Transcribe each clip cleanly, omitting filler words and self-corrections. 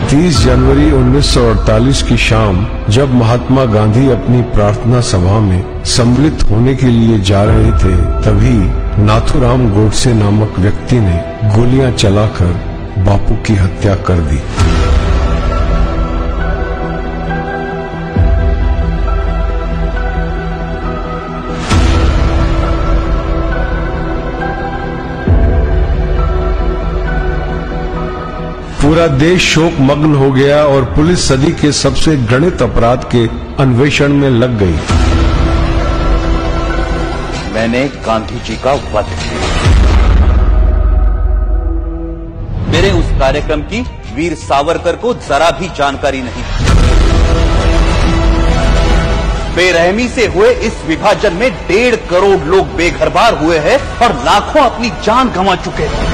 30 जनवरी 1948 की शाम जब महात्मा गांधी अपनी प्रार्थना सभा में सम्मिलित होने के लिए जा रहे थे, तभी नाथूराम गोडसे नामक व्यक्ति ने गोलियां चलाकर बापू की हत्या कर दी। पूरा देश शोक मग्न हो गया और पुलिस सदी के सबसे घृणित अपराध के अन्वेषण में लग गई। मैंने गांधी जी का वध किया। मेरे उस कार्यक्रम की वीर सावरकर को जरा भी जानकारी नहीं। बेरहमी से हुए इस विभाजन में 1.5 करोड़ लोग बेघरबार हुए हैं और लाखों अपनी जान गंवा चुके हैं।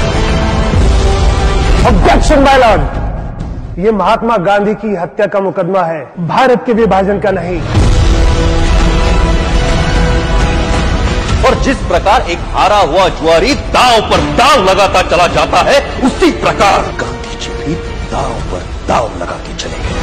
ऑब्जेक्शन माय लॉर्ड, ये महात्मा गांधी की हत्या का मुकदमा है, भारत के विभाजन का नहीं। और जिस प्रकार एक हारा हुआ जुआरी दांव पर दांव लगाता चला जाता है, उसी प्रकार गांधी जी भी दांव पर दांव लगा के चले गए।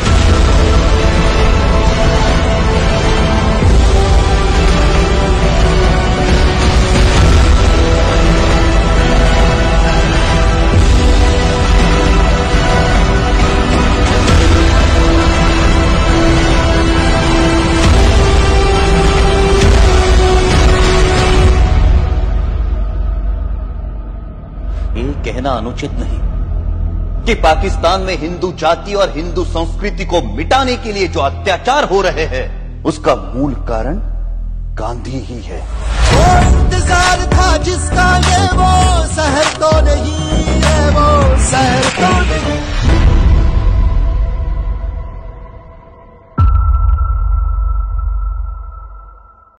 ये कहना अनुचित नहीं कि पाकिस्तान में हिंदू जाति और हिंदू संस्कृति को मिटाने के लिए जो अत्याचार हो रहे हैं, उसका मूल कारण गांधी ही है। इंतजार था जिसका ये वो शहर तो